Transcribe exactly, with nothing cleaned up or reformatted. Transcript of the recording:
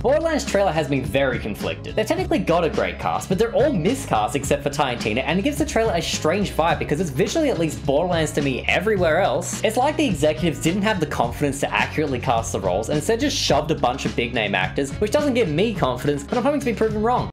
Borderlands trailer has me very conflicted. They've technically got a great cast, but they're all miscast except for Ty and Tina, and it gives the trailer a strange vibe because it's visually at least Borderlands to me everywhere else. It's like the executives didn't have the confidence to accurately cast the roles and instead just shoved a bunch of big name actors, which doesn't give me confidence, but I'm hoping to be proven wrong.